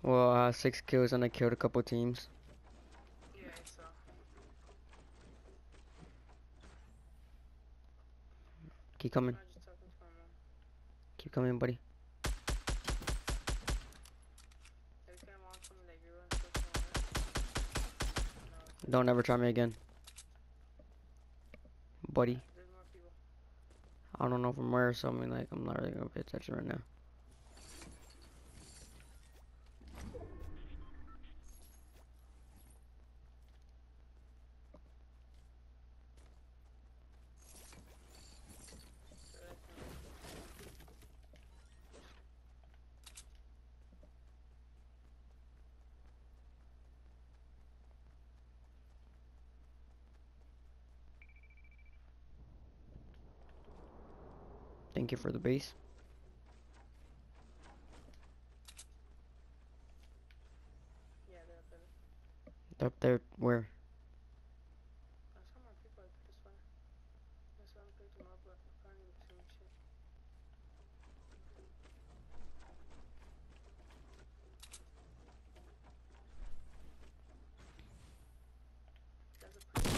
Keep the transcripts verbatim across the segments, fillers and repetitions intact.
Well, I have six kills and I killed a couple teams. Yeah, I saw. Keep coming. I was just talking to my mom. Keep coming, buddy. Every time my mom told me like you run so far. No, it's like, Don't ever try me again, buddy. there's more people. I don't know from where, so I mean, like, I'm not really gonna pay attention right now. So that's not. Thank you for the base. Yeah, they're up there. Up there, where? I saw more people. I could have sworn. I saw them pick them up, but I can't even see shit. That's a pretty.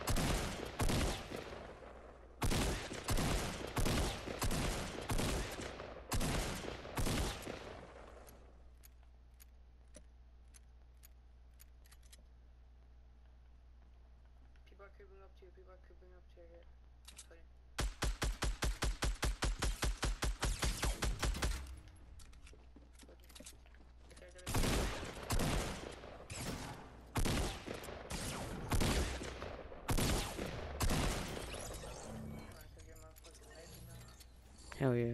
People are creeping up to you. People are creeping up to your head. Tell you. Okay, they're like, oh, I took your motherfucking life now. Hell yeah.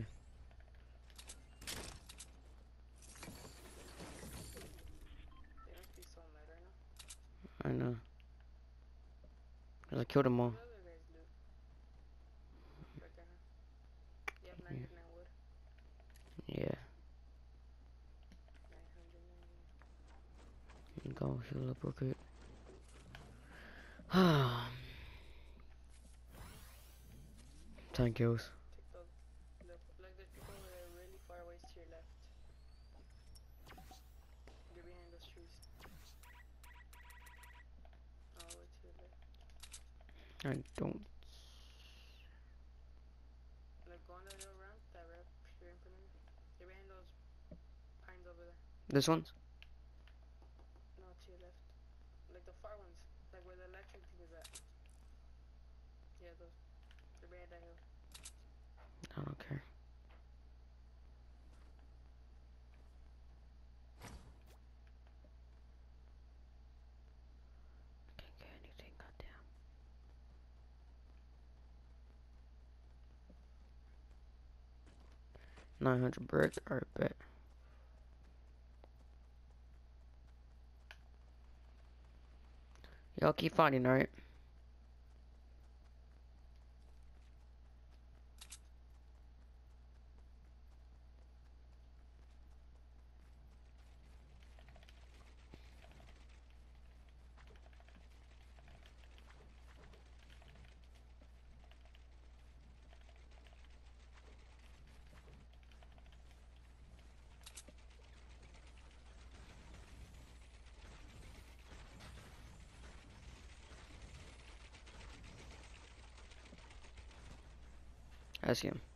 They must be so mad right now. I know. 'Cause I killed them What all. the other guys do? Right there, huh? You have Yeah. ninety-nine wood. Yeah. nine hundred ninety. Go heal up real quick. Ten kills. Take those. Look, like there's people over there really far away to your left. They're behind those trees. All the way to your left. I don't. Like go on that little ramp, that ramp here in front of you. They're behind those pines over there. This one's? No, to your left. Like the far ones. Like where the electric thing is at. Yeah, those. They're behind that hill. I don't care. Can't get anything, goddamn. nine hundred brick, alright, bet. Y'all keep fighting, alright? I see him.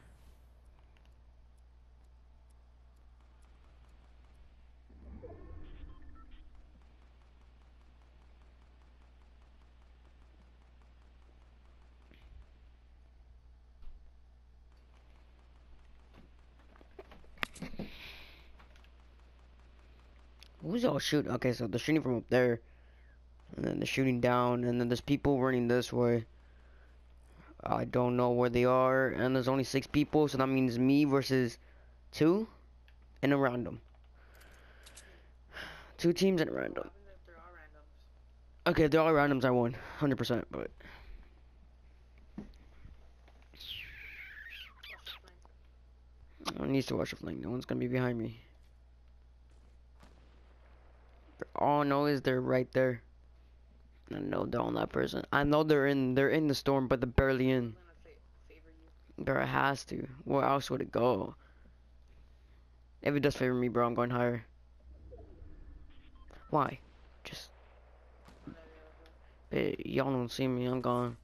Who's all shooting? Okay, so they're shooting from up there. And then they're shooting down. And then there's people running this way. I don't know where they are. And there's only six people. So that means me versus two. And a random. Two teams and a What random. happens if they're all randoms? Okay, if they're all randoms, I won. one hundred percent. But Watch the flank. I need to watch the flank. No one's going to be behind me. All I know is they're right there. I know they're on that person. I know they're in they're in the storm, but they're barely It's in. still gonna fa favor you. Bro, it has to. Where else would it go? If it does favor me, bro, I'm going higher. Why? Just, On the other side. eh, y'all don't see me, I'm gone.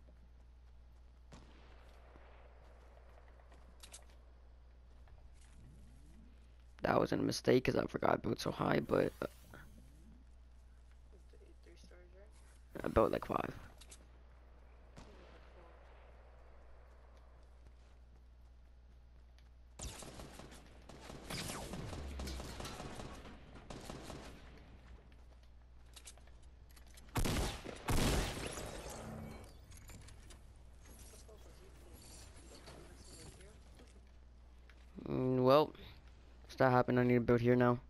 That wasn't a mistake because I forgot I built so high, but uh, Three, three stories, right? I built like five. I think it was like four. What the fuck was he doing? Messing with you? Mm, well, if that happened, I need to build here now.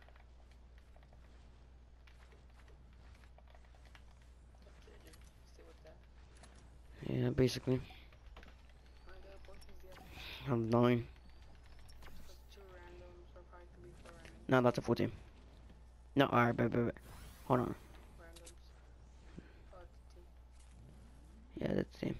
That's it, just stay with that. Yeah, basically. How many other portions do you have? I'm nine. Put two randoms, or probably could be four randoms. No, that's a full team. No, alright, but, but, but. Hold on. Randoms. Oh, it's a team. Yeah, that's the team.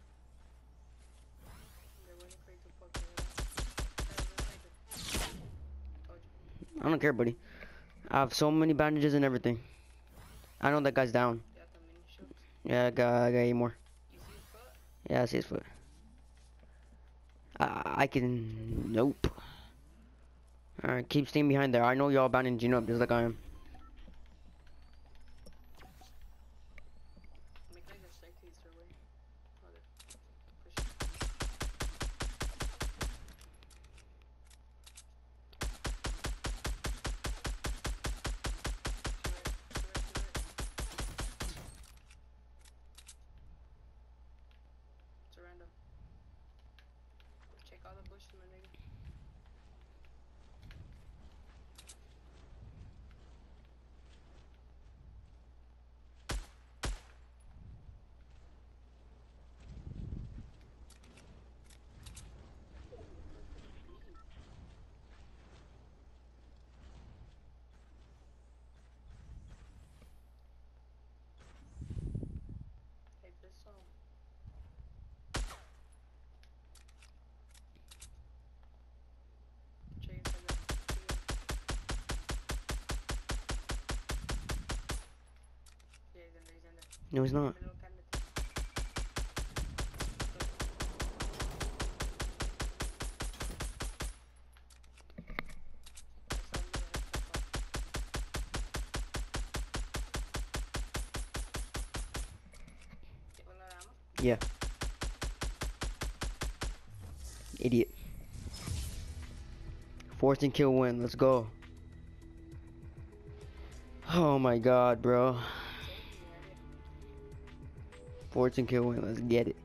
They're waiting for you to fuck your head up. Told you. I don't care, buddy. I have so many bandages and everything. I know that guy's down. You got the mini shields? Yeah, I got, I got eight more. You see his foot? Yeah, I see his foot. I, I can... Nope. Alright, keep staying behind there. I know y'all bandaging up just like I am. Make like a staircase their way. Oh, they're pushing. To it, to it, to it. It's a random. Check all the bushes, my nigga. Hey, this song. Check it out. Yeah, he's in there, he's in there. No, he's not. Middle cabinet. Yeah. Idiot. fourteen kill win. Let's go. Oh my god, bro. fourteen kill win. Let's get it.